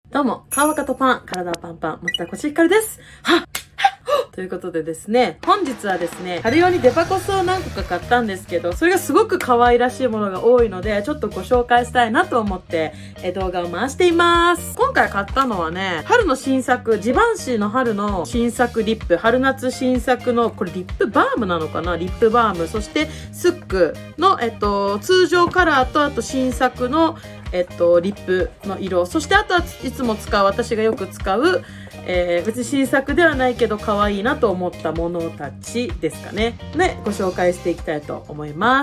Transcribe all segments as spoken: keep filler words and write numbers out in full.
どうも、川若とパン、体パンパン、松田コシヒカルです。はっということでですね、本日はですね、春用にデパコスを何個か買ったんですけど、それがすごく可愛らしいものが多いので、ちょっとご紹介したいなと思って、え動画を回しています。今回買ったのはね、春の新作、ジバンシーの春の新作リップ、春夏新作の、これリップバームなのかな、リップバーム、そしてスックの、えっと、通常カラーと、あと新作の、えっと、リップの色。そしてあとはいつも使う、私がよく使う、えー、別に新作ではないけど可愛いなと思ったものたちですかね。で、ご紹介していきたいと思います。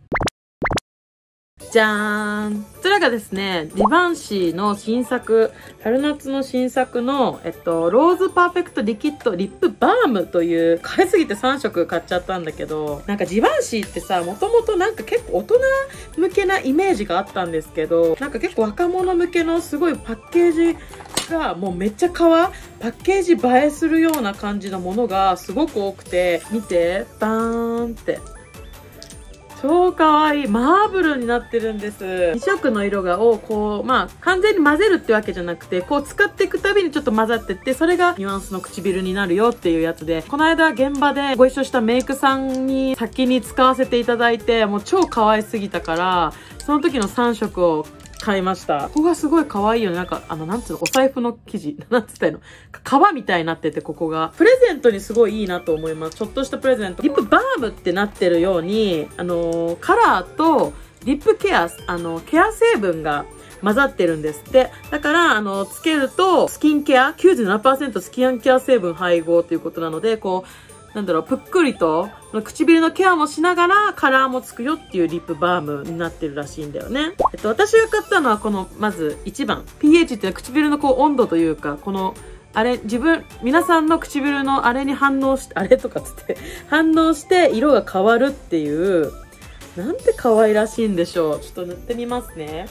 じゃーん。こちらがですね、ジバンシーの新作、春夏の新作の、えっと、ローズパーフェクトリキッドリップバームという、買いすぎてさんしょく買っちゃったんだけど、なんかジバンシーってさ、もともとなんか結構大人向けなイメージがあったんですけど、なんか結構若者向けのすごいパッケージがもうめっちゃ可愛い、パッケージ映えするような感じのものがすごく多くて、見て、バーンって。超可愛い。マーブルになってるんです。にしょくの色がをこう、まあ、完全に混ぜるってわけじゃなくて、こう使っていくたびにちょっと混ざってって、それがニュアンスの唇になるよっていうやつで、この間現場でご一緒したメイクさんに先に使わせていただいて、もう超可愛すぎたから、その時のさんしょくを買いました。ここがすごい可愛いよね。なんか、あの、なんつうの、お財布の生地。なんつったの革みたいになってて、ここが。プレゼントにすごいいいなと思います。ちょっとしたプレゼント。リップバームってなってるように、あのー、カラーとリップケア、あの、ケア成分が混ざってるんですって。だから、あの、つけると、スキンケア、きゅうじゅうななパーセント スキンケア成分配合ということなので、こう、なんだろう、ぷっくりと、唇のケアもしながらカラーもつくよっていうリップバームになってるらしいんだよね。えっと、私が買ったのはこの、まずいちばん。ピーエイチ っていうのは唇のこう温度というか、この、あれ、自分、皆さんの唇のあれに反応して、あれとかつって、反応して色が変わるっていう、なんて可愛らしいんでしょう。ちょっと塗ってみますね。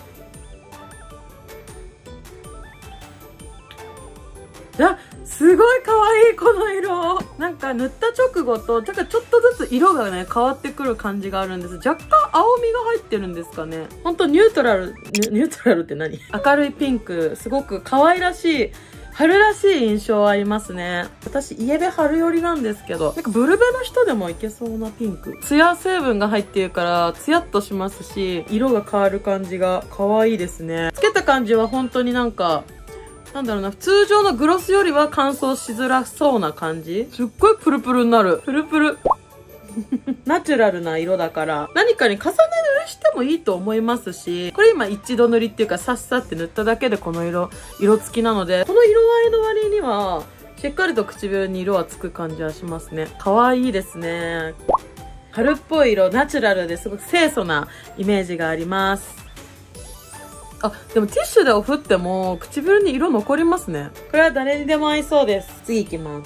あ、すごい可愛いこの色。なんか塗った直後と、なんかちょっとずつ色がね、変わってくる感じがあるんです。若干青みが入ってるんですかね。ほんとニュートラル、ニュートラルって何？明るいピンク、すごく可愛らしい、春らしい印象ありますね。私、イエベ春寄りなんですけど、なんかブルベの人でもいけそうなピンク。ツヤ成分が入ってるから、ツヤっとしますし、色が変わる感じが可愛いですね。つけた感じは本当になんか、なんだろうな、通常のグロスよりは乾燥しづらそうな感じ？すっごいプルプルになる。プルプル。ナチュラルな色だから、何かに重ね塗りしてもいいと思いますし、これ今一度塗りっていうか、さっさって塗っただけでこの色、色付きなので、この色合いの割には、しっかりと唇に色はつく感じはしますね。可愛いですね。春っぽい色、ナチュラルですごく清楚なイメージがあります。あ、でもティッシュで振っても唇に色残りますね。これは誰にでも合いそうです。次行きます。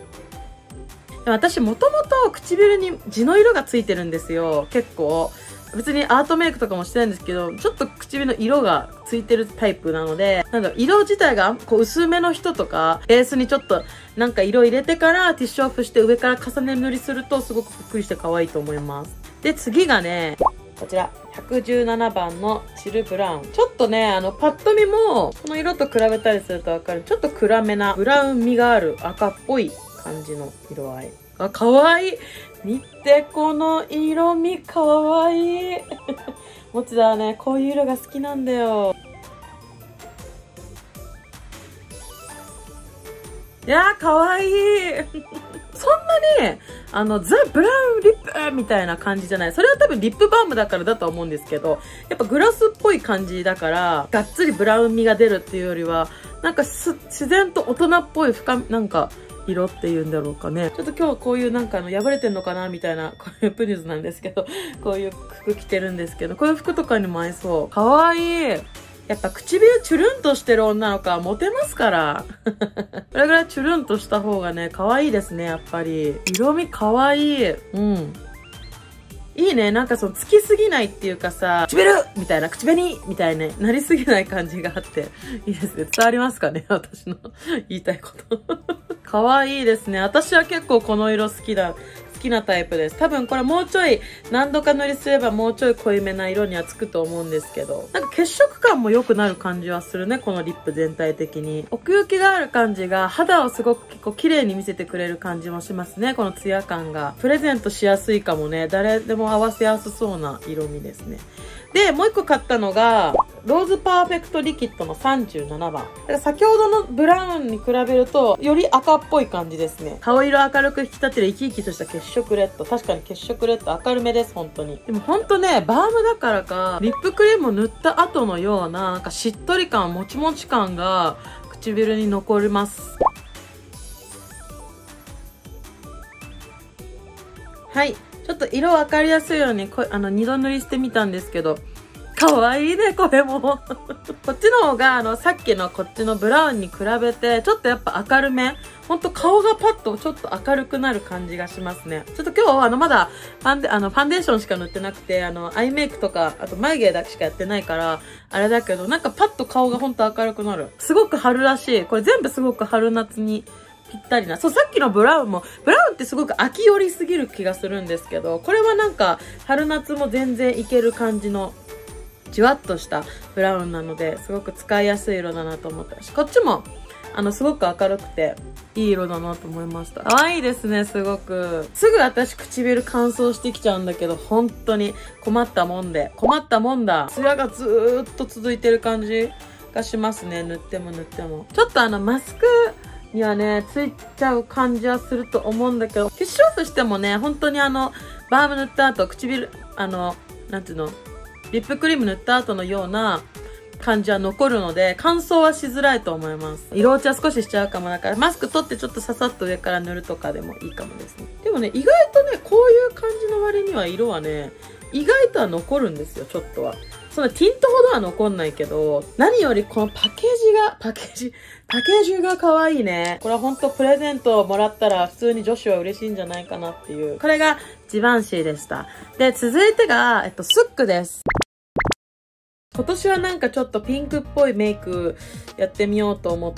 私もともと唇に地の色がついてるんですよ。結構。別にアートメイクとかもしてないんですけど、ちょっと唇の色がついてるタイプなので、なんだろう、色自体がこう薄めの人とか、ベースにちょっとなんか色入れてからティッシュオフして上から重ね塗りするとすごくぷっくりして可愛いと思います。で、次がね、こちら、ひゃくじゅうななばんのチルブラウン。ちょっとね、あの、パッと見も、この色と比べたりするとわかる。ちょっと暗めな、ブラウン味がある赤っぽい感じの色合い。あ、かわいい。見て、この色味かわいい。もちだね、こういう色が好きなんだよ。いやー、かわいい。そんなに、あの、ザ・ブラウンリップみたいな感じじゃない。それは多分リップバームだからだと思うんですけど、やっぱグラスっぽい感じだから、がっつりブラウン味が出るっていうよりは、なんかす自然と大人っぽい深み、なんか、色っていうんだろうかね。ちょっと今日はこういうなんかあの破れてんのかなみたいな、こういうプニューズなんですけど、こういう服着てるんですけど、こういう服とかにも合いそう。かわいい。やっぱ唇チュルンとしてる女の子はモテますから。これぐらいチュルンとした方がね、可愛いですね、やっぱり。色味可愛い。うん。いいね。なんかその、つきすぎないっていうかさ、唇みたいな、口紅みたいになりすぎない感じがあって、いいですね。伝わりますかね私の言いたいこと。可愛いですね。私は結構この色好きだ、好好きなタイプです。多分これもうちょい何度か塗りすればもうちょい濃いめな色にはつくと思うんですけど、なんか血色感も良くなる感じはするね、このリップ全体的に。奥行きがある感じが肌をすごく結構綺麗に見せてくれる感じもしますね、このツヤ感が。プレゼントしやすいかもね。誰でも合わせやすそうな色味ですね。で、もう一個買ったのが、ローズパーフェクトリキッドのさんじゅうななばん。だから先ほどのブラウンに比べると、より赤っぽい感じですね。顔色明るく引き立てる生き生きとした血色レッド。確かに血色レッド明るめです、本当に。でも本当ね、バームだからか、リップクリームを塗った後のような、なんかしっとり感、もちもち感が唇に残ります。はい。ちょっと色分かりやすいようにこあの二度塗りしてみたんですけど、かわいいね、これも。こっちの方が、あの、さっきのこっちのブラウンに比べて、ちょっとやっぱ明るめ。ほんと顔がパッとちょっと明るくなる感じがしますね。ちょっと今日、あの、まだファンデ、あの、ファンデーションしか塗ってなくて、あの、アイメイクとか、あと眉毛だけしかやってないから、あれだけど、なんかパッと顔がほんと明るくなる。すごく春らしい。これ全部すごく春夏にぴったりな。そう、さっきのブラウンも、ブラウンってすごく秋寄りすぎる気がするんですけど、これはなんか春夏も全然いける感じの、じわっとしたブラウンなので、すごく使いやすい色だなと思ったし、こっちも、あの、すごく明るくて、いい色だなと思いました。可愛いですね、すごく。すぐ私唇乾燥してきちゃうんだけど、本当に困ったもんで。困ったもんだ。ツヤがずーっと続いてる感じがしますね、塗っても塗っても。ちょっとあの、マスク、にはね、ついちゃう感じはすると思うんだけど、化粧としてもね、本当にあの、バーム塗った後、唇、あの、なんていうの、リップクリーム塗った後のような感じは残るので、乾燥はしづらいと思います。色落ちは少ししちゃうかもだから、マスク取ってちょっとささっと上から塗るとかでもいいかもですね。でもね、意外とね、こういう感じの割には色はね、意外とは残るんですよ、ちょっとは。そのティントほどは残んないけど、何よりこのパッケージが、パッケージ、パッケージが可愛いね。これはほんとプレゼントをもらったら普通に女子は嬉しいんじゃないかなっていう。これがジバンシーでした。で、続いてが、えっと、スックです。今年はなんかちょっとピンクっぽいメイクやってみようと思って、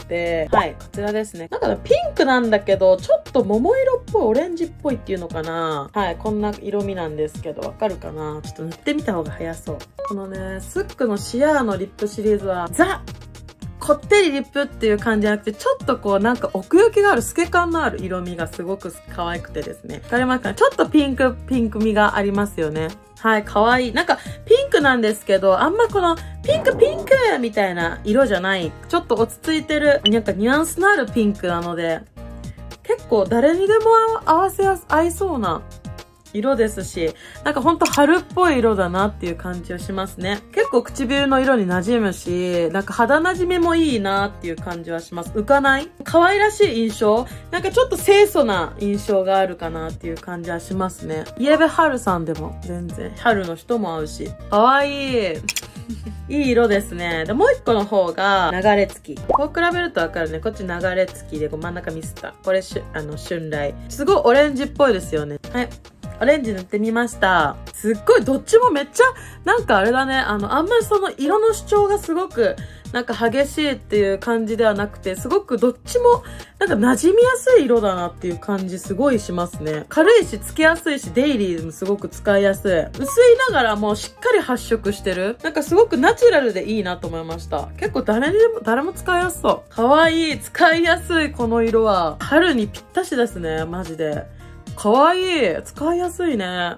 はい、こちらですね。なんかピンクなんだけど、ちょっと桃色っぽい、オレンジっぽいっていうのかな。はい、こんな色味なんですけど、わかるかな？ちょっと塗ってみた方が早そう。このね、スックのシアーのリップシリーズは、ザこってりリップっていう感じじゃなくて、ちょっとこうなんか奥行きがある透け感のある色味がすごく可愛くてですね。わかりますかね？ちょっとピンク、ピンク味がありますよね。はい、可愛い。なんか、ピンクなんですけど、あんまこの、ピンクピンクみたいな色じゃない、ちょっと落ち着いてる、なんかニュアンスのあるピンクなので、結構誰にでも合わせやす、合いそうな色ですし、なんかほんと春っぽい色だなっていう感じがしますね。結構唇の色に馴染むし、なんか肌馴染みもいいなっていう感じはします。浮かない？可愛らしい印象？なんかちょっと清楚な印象があるかなっていう感じはしますね。イエベハルさんでも全然春の人も合うし。可愛い。いい色ですね。で、もう一個の方が流れ着き。こう比べるとわかるね。こっち流れ着きで、真ん中ミスった。これしゅ、あの、春雷。すごいオレンジっぽいですよね。はい。オレンジ塗ってみました。すっごいどっちもめっちゃ、なんかあれだね。あの、あんまりその色の主張がすごく、なんか激しいっていう感じではなくて、すごくどっちも、なんか馴染みやすい色だなっていう感じすごいしますね。軽いし、つけやすいし、デイリーでもすごく使いやすい。薄いながらもしっかり発色してる。なんかすごくナチュラルでいいなと思いました。結構誰にでも、誰も使いやすそう。かわいい。使いやすいこの色は。春にぴったしですね。マジで。かわいい。使いやすいね。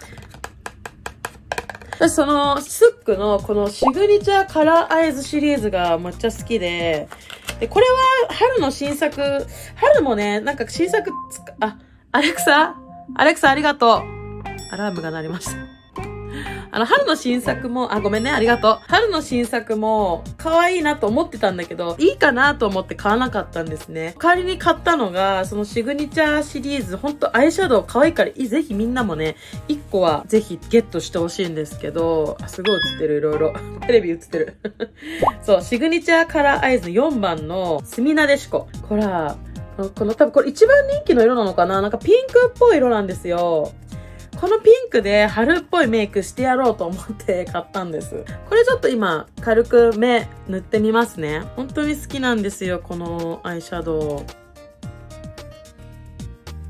私そのスックのこのシグニチャーカラーアイズシリーズがめっちゃ好きで、で、これは春の新作、春もね、なんか新作つか、あ、アレクサアレクサありがとう。アラームが鳴りました。あの、春の新作も、あ、ごめんね、ありがとう。春の新作も、可愛いなと思ってたんだけど、いいかなと思って買わなかったんですね。代わりに買ったのが、そのシグニチャーシリーズ、ほんとアイシャドウ可愛いから、ぜひみんなもね、いっこはぜひゲットしてほしいんですけど、あ、すごい映ってる、いろいろ。テレビ映ってる。そう、シグニチャーカラーアイズのよんばんの、スミナデシコ。ほら、この多分これ一番人気の色なのかな？なんかピンクっぽい色なんですよ。このピンクで春っぽいメイクしてやろうと思って買ったんです。これちょっと今軽く目塗ってみますね。本当に好きなんですよ、このアイシャドウ。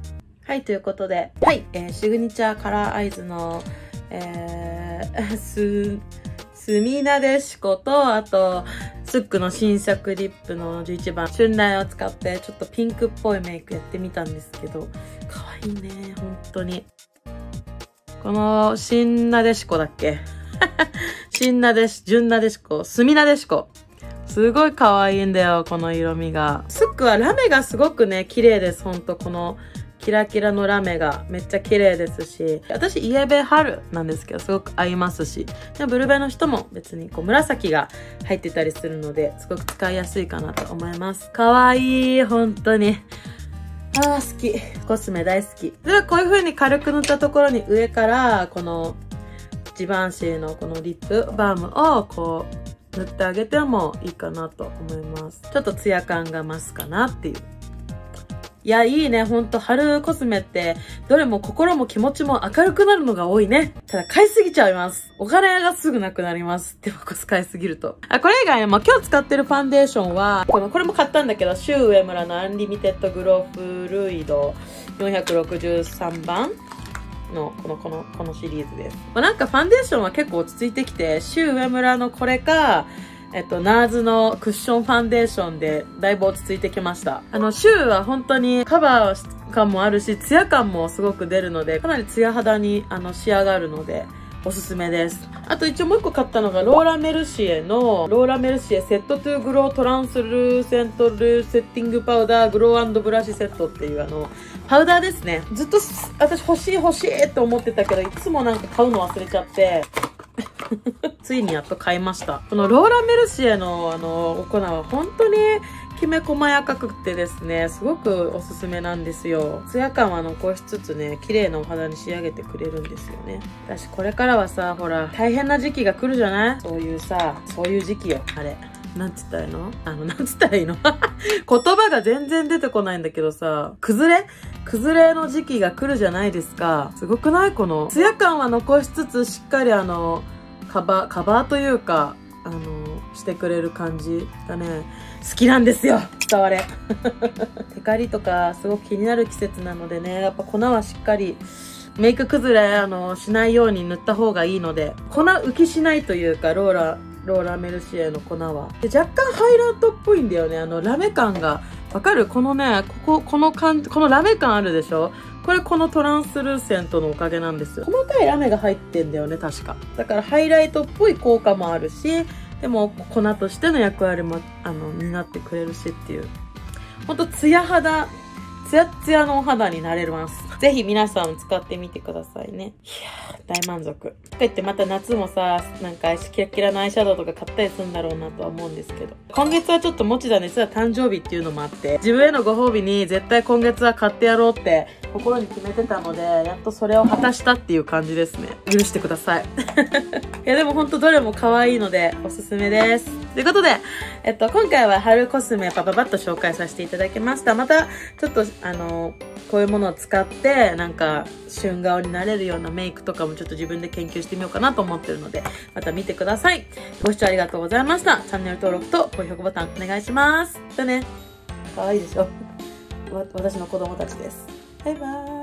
はい、ということで、はい、えー、シグニチャーカラーアイズの、えー、す、すみなでしこと、あと、スックの新作リップのじゅういちばん、春雷を使って、ちょっとピンクっぽいメイクやってみたんですけど、かわいいね、本当に。この、新なでしこだっけ新なでし、純なでしこ、すみなでしこ。すごい可愛いんだよ、この色味が。スックはラメがすごくね、綺麗です、ほんと。この、キラキラのラメがめっちゃ綺麗ですし、私イエベ春なんですけどすごく合いますし、でブルベの人も別にこう紫が入ってたりするのですごく使いやすいかなと思います。かわいい、本当に。あー好き。コスメ大好き。ではこういう風に軽く塗ったところに上からこのジバンシーのこのリップバームをこう塗ってあげてもいいかなと思います。ちょっとツヤ感が増すかなっていう。いや、いいね。ほんと、春コスメって、どれも心も気持ちも明るくなるのが多いね。ただ、買いすぎちゃいます。お金がすぐなくなります。手箱使いすぎると。あ、これ以外にも今日使ってるファンデーションは、この、これも買ったんだけど、シュウ上村のアンリミテッドグローフルイドよんひゃくろくじゅうさんばんの、この、この、このシリーズです。まあ、なんかファンデーションは結構落ち着いてきて、シュウ上村のこれか、えっと、ナーズのクッションファンデーションでだいぶ落ち着いてきました。あの、シュウは本当にカバー感もあるし、ツヤ感もすごく出るので、かなりツヤ肌にあの仕上がるので、おすすめです。あと一応もう一個買ったのが、ローラ・メルシエの、ローラ・メルシエセットトゥーグロートランスルーセントルセッティングパウダーグロー&ブラシセットっていうあの、パウダーですね。ずっと私欲しい欲しいって思ってたけど、いつもなんか買うの忘れちゃって、ついにやっと買いました。このローラ・メルシエのあのお粉は本当にきめ細やかくてですね、すごくおすすめなんですよ。ツヤ感は残しつつね、綺麗なお肌に仕上げてくれるんですよね。私これからはさ、ほら、大変な時期が来るじゃない？そういうさ、そういう時期よ。あれ。なんつったらいいの？あの、なんつったらいいの？言葉が全然出てこないんだけどさ、崩れ崩れの時期が来るじゃないですか。すごくない？この、ツヤ感は残しつつ、しっかりあの、カバー、カバーというか、あの、してくれる感じがね、好きなんですよ。伝われ。テカリとかすごく気になる季節なのでね、やっぱ粉はしっかりメイク崩れ、あの、しないように塗った方がいいので、粉浮きしないというか、ローラ、ローラメルシエの粉は。で、若干ハイライトっぽいんだよね。あの、ラメ感が。わかる？このね、ここ、この感じ、このラメ感あるでしょ？これこのトランスルーセントのおかげなんですよ。細かいラメが入ってんだよね、確か。だからハイライトっぽい効果もあるし、でも粉としての役割も、あの、担ってくれるしっていう。ほんと、ツヤ肌、ツヤツヤのお肌になれます。ぜひ皆さん使ってみてくださいね。いやー、大満足。か言ってまた夏もさ、なんかキラキラのアイシャドウとか買ったりするんだろうなとは思うんですけど。今月はちょっともちだね、実は誕生日っていうのもあって、自分へのご褒美に絶対今月は買ってやろうって心に決めてたので、やっとそれを果たしたっていう感じですね。許してください。いやでもほんとどれも可愛いのでおすすめです。ということで、えっと、今回は春コスメパパパッと紹介させていただきました。また、ちょっと、あの、こういうものを使って、なんか、旬顔になれるようなメイクとかもちょっと自分で研究してみようかなと思ってるので、また見てください。ご視聴ありがとうございました。チャンネル登録と高評価ボタンお願いします。じゃあね。かわいいでしょ。わ、私の子供たちです。バイバーイ。